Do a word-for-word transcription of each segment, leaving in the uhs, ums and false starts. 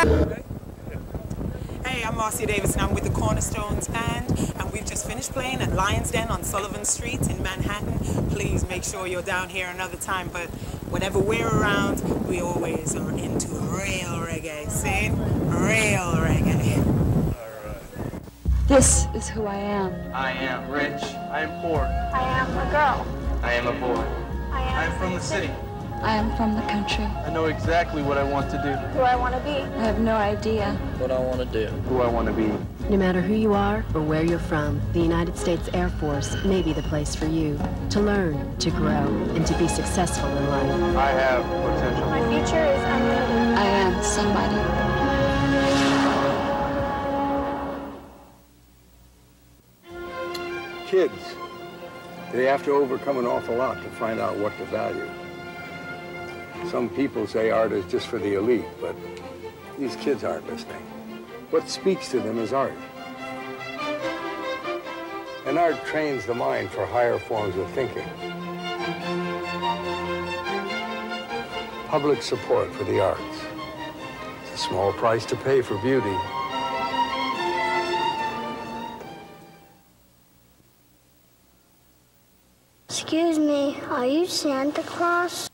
Hey, I'm Marcia Davis and I'm with the Cornerstones Band, and we've just finished playing at Lion's Den on Sullivan Street in Manhattan. Please make sure you're down here another time, but whenever we're around, we always are into real reggae. See? Real reggae. This is who I am. I am rich. I am poor. I am a girl. I am a boy. I am, I am from the city. I am from the country. I know exactly what I want to do. Who I want to be. I have no idea what I want to do. Who I want to be. No matter who you are or where you're from, the United States Air Force may be the place for you to learn, to grow, and to be successful in life. I have potential. My future is unlimited. I am somebody. Kids, they have to overcome an awful lot to find out what to value. Some people say art is just for the elite, but these kids aren't listening. What speaks to them is art. And art trains the mind for higher forms of thinking. Public support for the arts. It's a small price to pay for beauty. Excuse me, are you Santa Claus?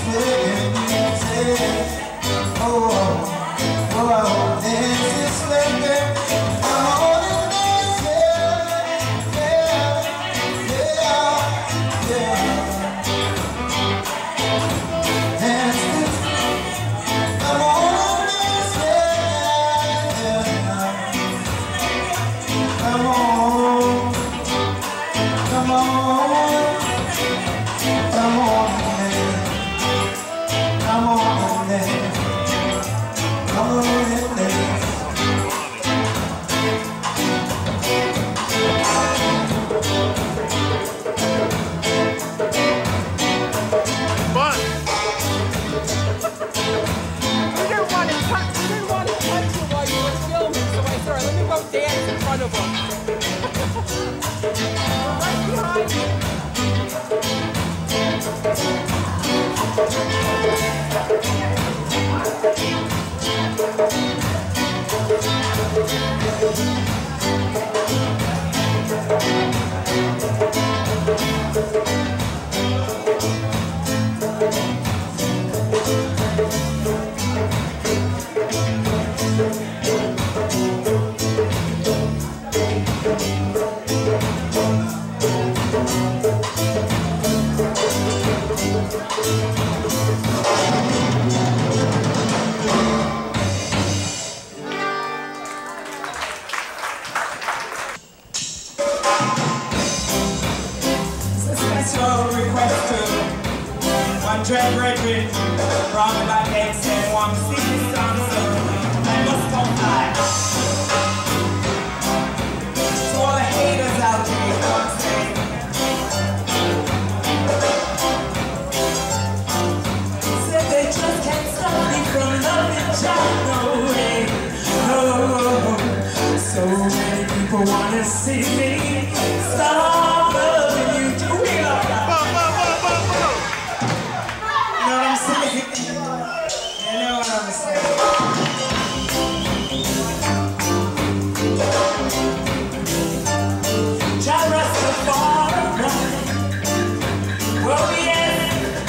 Oh, oh, oh, this is unbelievable. Right behind you. Dread brethren, from my next and one city song, so I must comply. To all the haters out there, you know what I'm saying? Said they just can't stop me from loving John, no way, no. So many people wanna see me stop loving you. Do we love that? You know what I'm saying? You know what I'm saying? Jah Rastafari, oh yeah.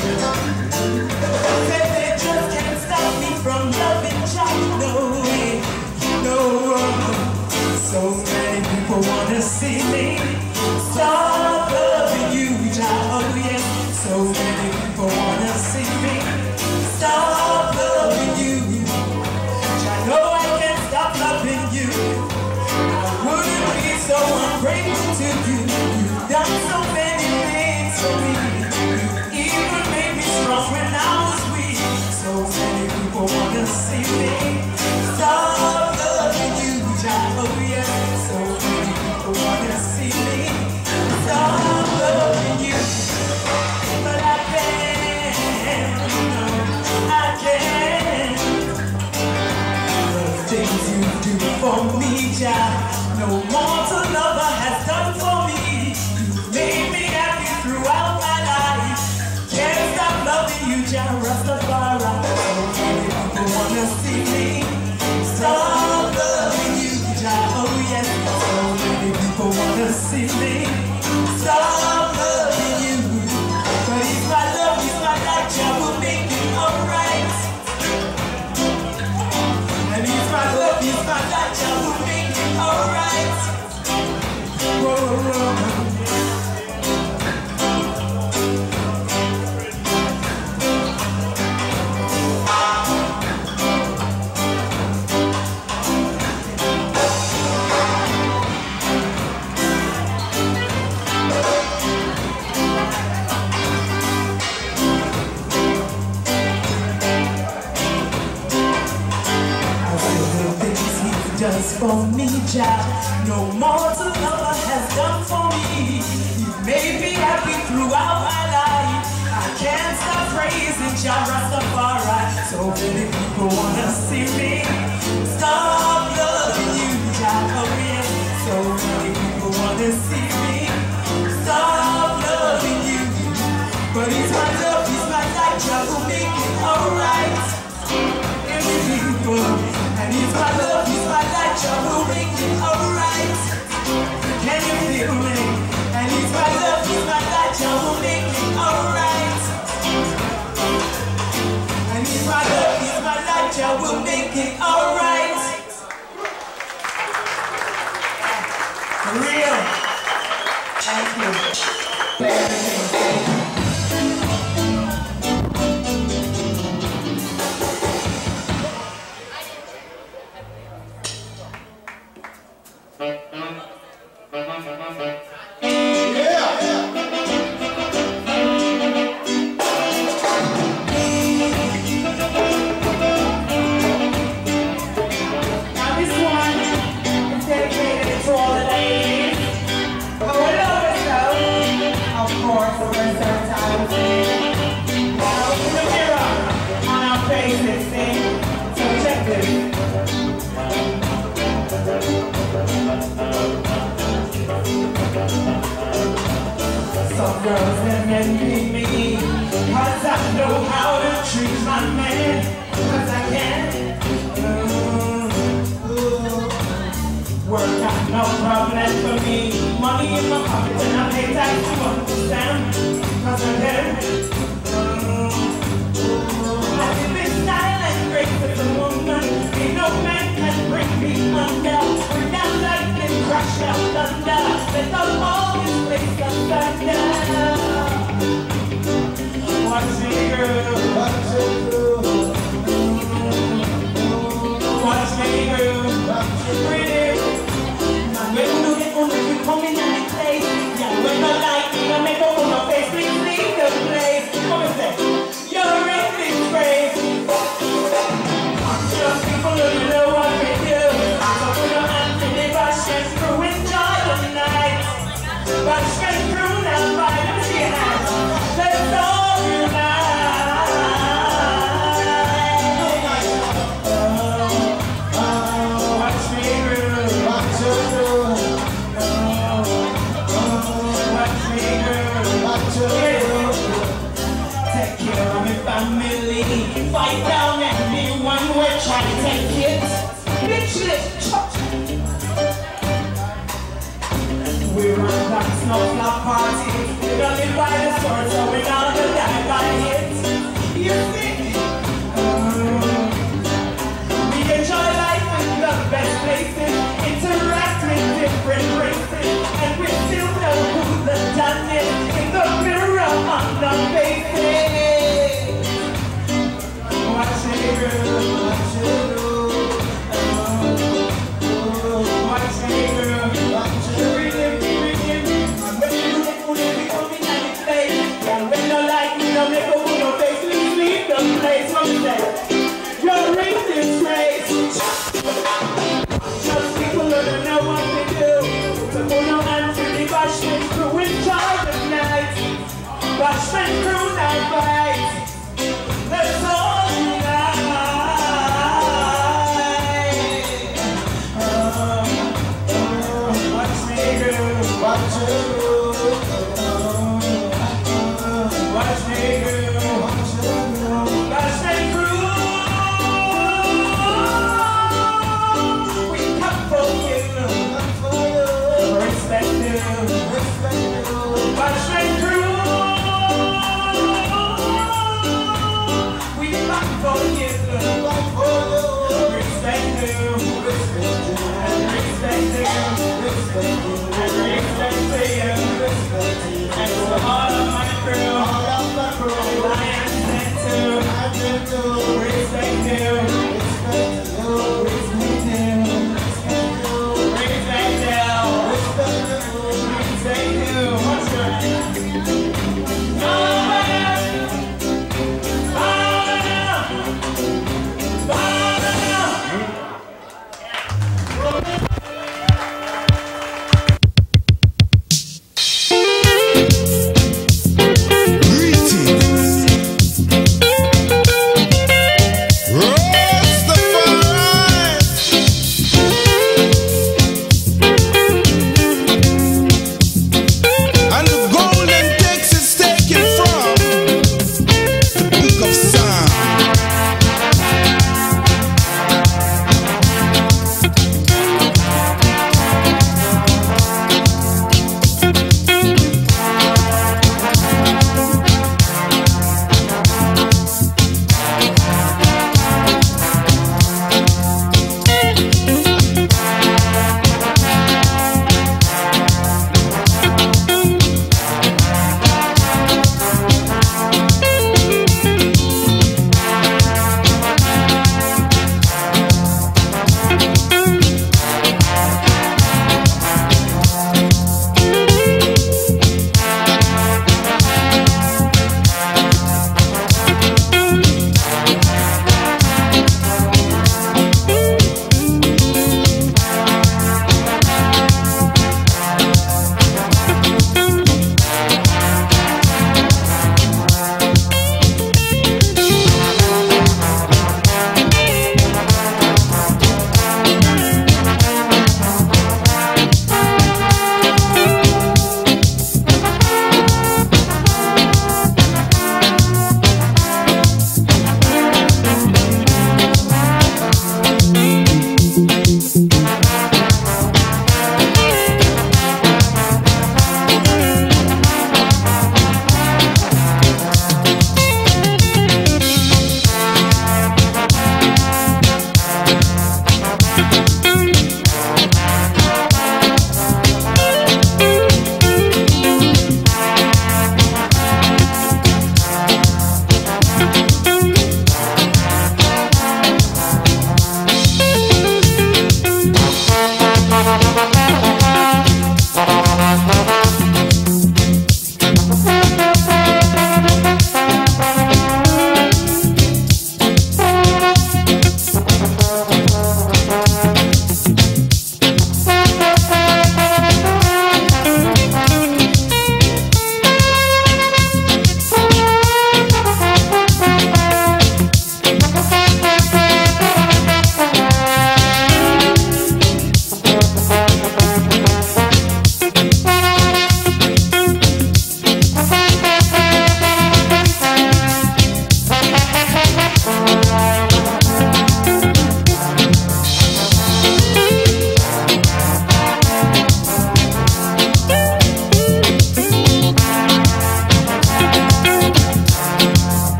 Said they just can't stop me from loving Jah, no way, no. So many people wanna see me stop loving you, Jah, oh yeah. So many people wanna see me stop loving you. I know I can't stop loving you. I wouldn't be so ungrateful to you. You've done so many things for me. You even made me strong when I was weak. So many people wanna see me stop loving you. Oh yeah. So many people wanna see me stop loving you. But I can't, no, I can't. The things you do for me, Jah, no mortal lover has done for me. You made me happy throughout my life. Can't stop loving you, Jah Rastafari. So many people wanna see me stop loving you, Jah, oh yes. So many people wanna see me stop loving you. But if my love is my life, Jah will make it alright. And if my love is my life, Jah will make it alright. Whoa, whoa. Does for me, Jah, no mortal lover has done for me. You made me happy throughout my life. I can't stop praising Jah Rastafari. So many people wanna see me stop loving you, Jah, oh yeah. So many people wanna see me stop loving you. But it's my love, it's my life, Jah will make it alright. Every people, and it's my love, it's my life, Jah will make it alright. Can you feel me? And it's my love, it's my life, Jah will make it alright. And it's my love, it's my life, Jah will make it alright. money in my pocket and I pay tax to understand. Cause again, I live in style and grace as a woman. Ain't no man can bring me under. Bring down lightning, crash out thunder. Let the all this place asunder. Watch me, girl. Watch me, girl. Watch me, girl. Pretty. When you get on the you come in and place. Yeah, when the lightning I make up on your face, please leave the place. Come and say, you're in this place. Just people who know what we do. So put your hands in the Bashman's crew, enjoy the night. Bashman's crew now, right up to your hands. Let's all unite. Oh, oh, watch me groove. Watch your groove. Take care of my family. Fight down anyone who try to take it. Bitch, let's chop. We run back snow flop party. We don't live by the sword, so we not gonna die by it. You think? Um, we enjoy life in the best places. Interact with different races. And we still know who the done is. In the mirror on the faces. Watch me girl, watch me girl. Watch me girl, watch me girl. When you look for me, coming at the face. Yeah, when you like me, don't make a fool of your face. Please leave the place. What you say? You're in this race. Just people who don't know what to do. So put your hands to the Bashman's crew, enjoy the night. Bashman's crew.